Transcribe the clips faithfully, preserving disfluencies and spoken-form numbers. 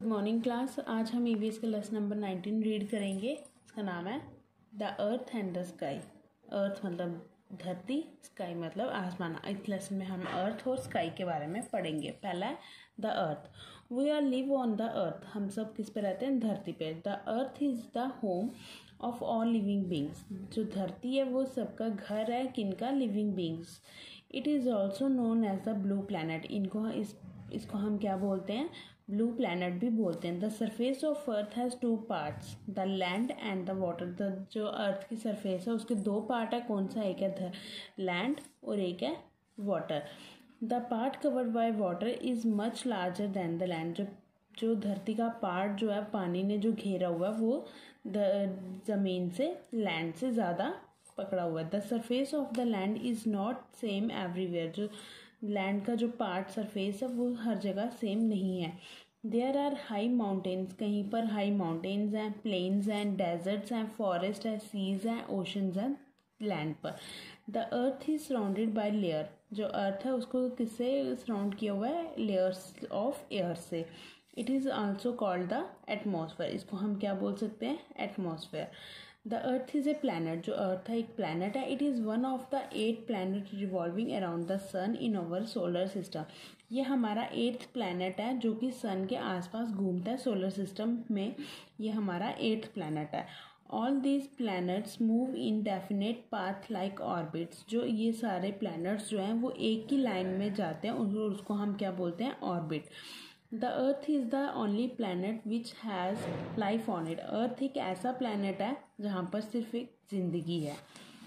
Morning class. आज हम EVS का लेसन नंबर नाइनटीन रीड करेंगे। इसका नाम है the earth and the sky. Earth मतलब धरती, स्काई मतलब आसमान। इस लेसन में हम अर्थ और स्काई के बारे में पढ़ेंगे। पहला है the earth. We are live on the earth. हम सब किस पे रहते हैं? धरती पे। The earth is the home of all living beings. जो धरती है वो सबका घर है। किनका? Living beings. It is also known as the blue planet. इनको इस इसको हम क्या बोलते हैं? ब्लू प्लैनेट भी बोलते हैं। The surface of earth has two parts, the land and the water. The जो अर्थ की सरफेस है उसके दो पार्ट है। कौन सा? एक है लैंड और एक है water. The part covered by water is much larger than the land. जो जो धरती का पार्ट जो है पानी ने जो घेरा हुआ है वो जमीन से, लैंड से ज़्यादा पकड़ा हुआ है। The surface of the land is not same everywhere. जो लैंड का जो पार्ट सरफेस है वो हर जगह सेम नहीं है। There are high mountains. कहीं पर हाई माउंटेन्स हैं, प्लेन्स हैं, डेजर्ट्स हैं, फॉरेस्ट है, सीज हैं, ओशंस हैं लैंड पर। The earth is surrounded by layer. जो अर्थ है उसको किससे सराउंड किया हुआ है? लेयर्स ऑफ एयर से। It is also called the atmosphere. इसको हम क्या बोल सकते हैं? Atmosphere. The earth is a planet. जो अर्थ है एक प्लैनेट है। It is one of the eight planet revolving around the sun in our solar system. ये हमारा एट्थ प्लैनेट है जो कि सन के आसपास घूमता है सोलर सिस्टम में। ये हमारा एट्थ प्लैनेट है। All these planets move in definite path like orbits. जो ये सारे प्लैनेट्स जो हैं वो एक ही लाइन में जाते हैं और उसको हम क्या बोलते हैं? Orbit. The earth is the only planet which has life on it. Earth एक ऐसा प्लैनेट है जहाँ पर सिर्फ एक जिंदगी है।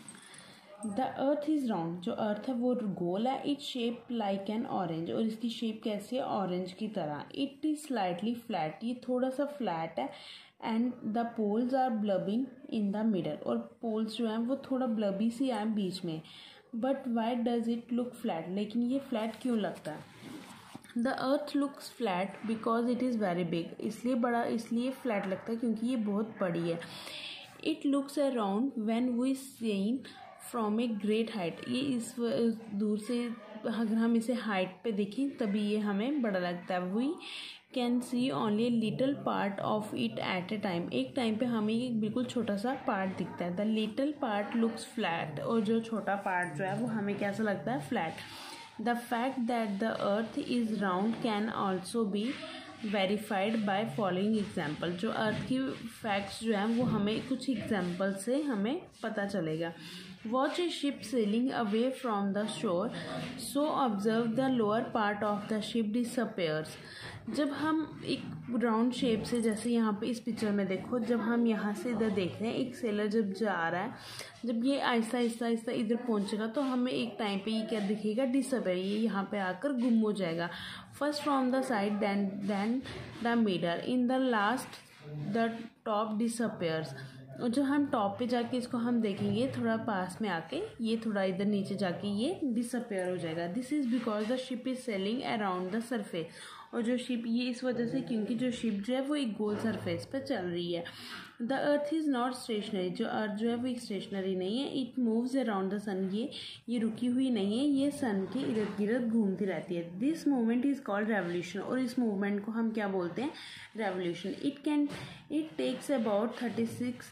The earth is round. जो अर्थ है वो गोल है। It shape like an orange. और इसकी शेप कैसी है? ऑरेंज की तरह। It is slightly flat. ये थोड़ा सा फ्लैट है। And the poles are bulging in the middle. और पोल्स जो हैं वो थोड़ा ब्लबी सी हैं बीच में। But why does it look flat? लेकिन ये फ्लैट क्यों लगता है? The earth looks flat because it is very big. इसलिए बड़ा इसलिए फ्लैट लगता है क्योंकि ये बहुत बड़ी है। It looks around when we seen from a great height. ये इस दूर से अगर हम इसे हाइट पे देखें तभी ये हमें बड़ा लगता है। We can see only a little part of it at a time. एक टाइम पे हमें एक बिल्कुल छोटा सा पार्ट दिखता है। The little part looks flat. और जो छोटा पार्ट जो है वो हमें कैसा लगता है? Flat. The fact that the earth is round can also be verified by following example। जो अर्थ की फैक्ट्स जो हैं वो हमें कुछ एग्जाम्पल से हमें पता चलेगा। Watch a ship sailing away from the shore, so observe the lower part of the ship disappears। जब हम एक राउंड शेप से, जैसे यहाँ पे इस पिक्चर में देखो, जब हम यहाँ से इधर देख रहे हैं एक सेलर जब जा रहा है, जब ये आहिस्ता आहिस्ता आहिस्ता इधर पहुँचेगा तो हमें एक टाइम पे ये क्या दिखेगा? डिसअपेयर। ये यहाँ पे आकर गुम हो जाएगा। First from the side then then the middle in the last the top disappears. और जो हम टॉप पे जाके इसको हम देखेंगे थोड़ा पास में आके, ये थोड़ा इधर नीचे जाके ये डिसअपेयर हो जाएगा। This is because the ship is sailing around the surface. और जो शिप, ये इस वजह से क्योंकि जो शिप जो है वो एक गोल सरफेस पर चल रही है। The earth is not stationary. जो अर्थ जो है वो एक स्टेशनरी नहीं है। It moves around the sun. ये ये रुकी हुई नहीं है, ये सन के इर्द गिर्द घूमती रहती है। This movement is called revolution. और इस मूवमेंट को हम क्या बोलते हैं? Revolution. It can it takes about thirty six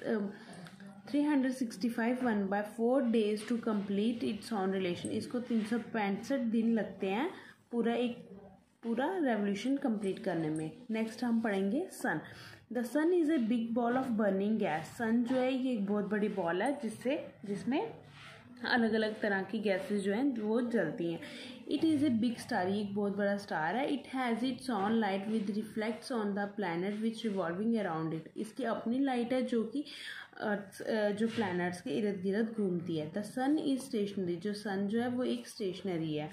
three hundred sixty five one by four days to complete its own relation. इसको तीन सौ पैंसठ दिन लगते हैं पूरा एक पूरा रेवोल्यूशन कंप्लीट करने में। नेक्स्ट हम पढ़ेंगे sun. The sun is a big ball of burning gas. Sun जो है ये एक बहुत बड़ी बॉल है जिससे जिसमें अलग अलग तरह की गैसेस जो हैं वो जलती हैं। It is a big star. ये एक बहुत बड़ा स्टार है। It has its own light with reflects on the planet which revolving around it. इसकी अपनी लाइट है जो कि अर्थ जो प्लैनेट्स के इर्द गिर्द घूमती है। The sun is stationary. जो सन जो है वो एक स्टेशनरी है।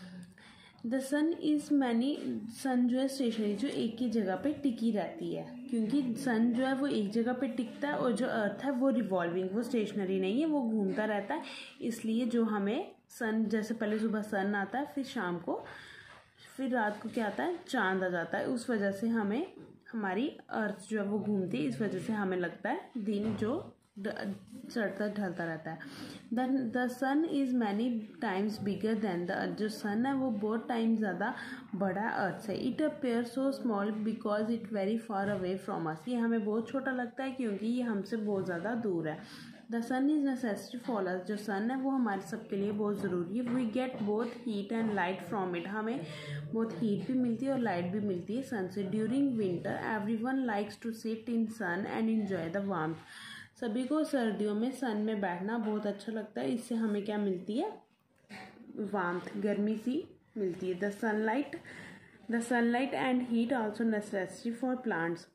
The sun is many. Sun जो है स्टेशनरी, जो एक ही जगह पे टिकी रहती है। क्योंकि सन जो है वो एक जगह पे टिकता है और जो अर्थ है वो रिवॉल्विंग, वो स्टेशनरी नहीं है, वो घूमता रहता है। इसलिए जो हमें सन, जैसे पहले सुबह सन आता है, फिर शाम को, फिर रात को क्या आता है? चांद आ जाता है। उस वजह से हमें हमारी अर्थ जो है वो घूमती है। इस वजह से हमें लगता है दिन जो चढ़ता ढलता रहता है। The the sun is many times bigger than the earth, जो सन है वो बहुत टाइम ज़्यादा बड़ा है अर्थ से। It appear so small because it very far away from us, ये हमें बहुत छोटा लगता है क्योंकि ये हमसे बहुत ज़्यादा दूर है। The sun is necessary for us, जो सन है वो हमारे सबके लिए बहुत ज़रूरी है। We get both heat and light from it, हमें बहुत हीट भी मिलती है और लाइट भी मिलती है सन से। During winter every one likes to sit in sun and enjoy the warmth, सभी को सर्दियों में सन में बैठना बहुत अच्छा लगता है। इससे हमें क्या मिलती है, वार्मथ, गर्मी सी मिलती है। The sunlight the sunlight and heat also necessary for plants,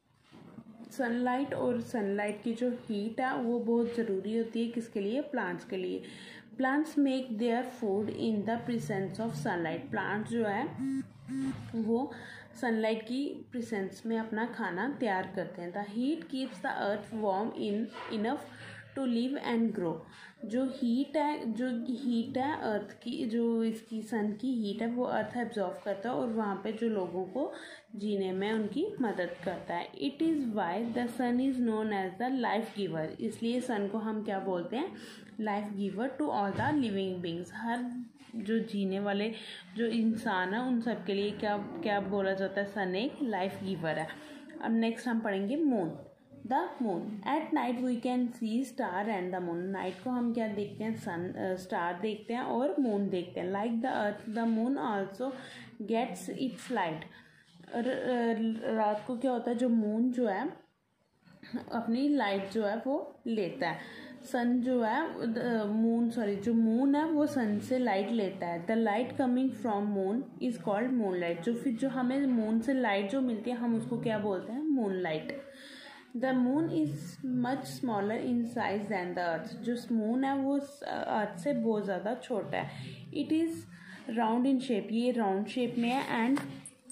sunlight और सनलाइट की जो हीट है वो बहुत ज़रूरी होती है किसके लिए, प्लांट्स के लिए। Plants make their food in the presence of sunlight, plants जो है वो सनलाइट की प्रेजेंस में अपना खाना तैयार करते हैं। The heat keeps the earth warm in enough to live and grow, जो हीट है जो हीट है अर्थ की, जो इसकी सन की हीट है वो अर्थ एब्जॉर्व करता है और वहाँ पे जो लोगों को जीने में उनकी मदद करता है। It is why the sun is known as the life giver, इसलिए सन को हम क्या बोलते हैं, life giver to all the living beings, हर जो जीने वाले जो इंसान है उन सब के लिए क्या क्या बोला जाता है, सन एक लाइफ गिवर है। अब नेक्स्ट हम पढ़ेंगे moon. The moon, at night we can see star and the moon, night को हम क्या देखते हैं, सन स्टार देखते हैं और मून देखते हैं। Like the earth the moon also gets its light, रात को क्या होता है, जो मून जो है अपनी लाइट जो है वो लेता है। सन जो है मून सॉरी जो मून है वो सन से लाइट लेता है। The light coming from moon is called moon light, जो फिर जो हमें मून से लाइट जो मिलती है हम उसको क्या बोलते हैं, moon light. The moon is much smaller in size than the earth, जो मून है वो अर्थ से बहुत ज़्यादा छोटा है। It is round in shape, ये राउंड शेप में है and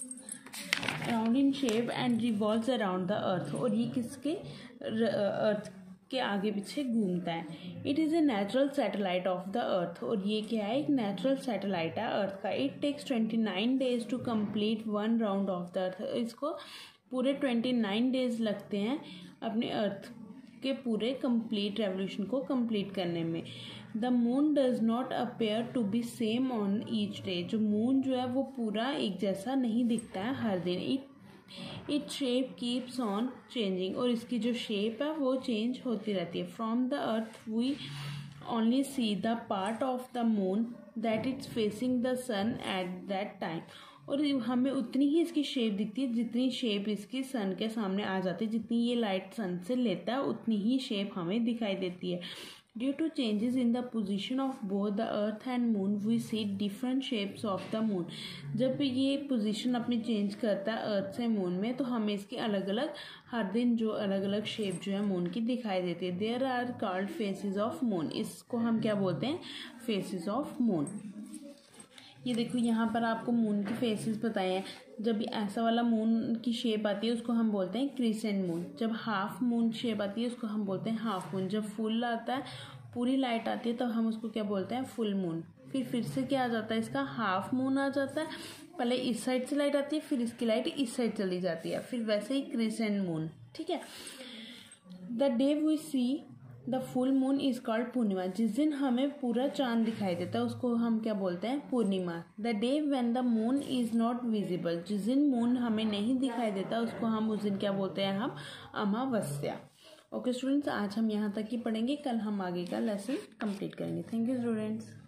round in shape and revolves around the earth, और ये किसके अर्थ के आगे पीछे घूमता है। It is a natural satellite of the earth, और ये क्या है, एक नेचुरल सैटेलाइट है अर्थ का। It takes twenty nine days to complete one round of the earth, इसको पूरे ट्वेंटी नाइन डेज लगते हैं अपने अर्थ के पूरे कंप्लीट रेवोल्यूशन को कंप्लीट करने में। The moon does not appear to be same on each day, जो मून जो है वो पूरा एक जैसा नहीं दिखता है हर दिन। It it shape keeps on changing, और इसकी जो शेप है वो चेंज होती रहती है। From the earth we only see the part of the moon that it's facing the sun at that time, और हमें उतनी ही इसकी शेप दिखती है जितनी शेप इसकी सन के सामने आ जाती है, जितनी ये लाइट सन से लेता है उतनी ही शेप हमें दिखाई देती है। Due to changes in the position of both the earth and moon we see different shapes of the moon, जब ये पोजीशन अपनी चेंज करता है अर्थ से मून में तो हमें इसकी अलग अलग हर दिन जो अलग अलग शेप जो है मून की दिखाई देती है। There are called faces of moon, इसको हम क्या बोलते हैं, फेसेस ऑफ मून। ये देखो यहाँ पर आपको मून के फेसेस बताए हैं। जब ऐसा वाला मून की शेप आती है उसको हम बोलते हैं क्रिसेंट मून, जब हाफ मून शेप आती है उसको हम बोलते हैं हाफ मून, जब फुल आता है पूरी लाइट आती है तब तो हम उसको क्या बोलते हैं, फुल मून। फिर फिर से क्या आ जाता है, इसका हाफ मून आ जाता है, पहले इस साइड से लाइट आती है फिर इसकी लाइट इस साइड चली जाती है, फिर वैसे ही क्रिसेंट मून। ठीक है। The day we see the full moon is called Purnima, जिस दिन हमें पूरा चांद दिखाई देता है उसको हम क्या बोलते हैं, पूर्णिमा। The day when the moon is not visible, जिस दिन मून हमें नहीं दिखाई देता उसको हम उस दिन क्या बोलते हैं, हम अमावस्या। ओके स्टूडेंट्स, आज हम यहाँ तक ही पढ़ेंगे, कल हम आगे का लेसन कंप्लीट करेंगे। Thank you students.